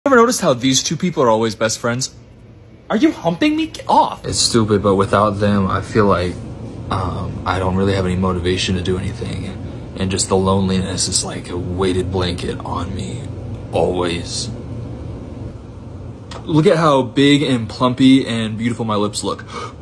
Ever noticed how these two people are always best friends? Are you humping me? Get off. It's stupid, but without them, I feel like I don't really have any motivation to do anything. And just the loneliness is like a weighted blanket on me, always. Look at how big and plumpy and beautiful my lips look.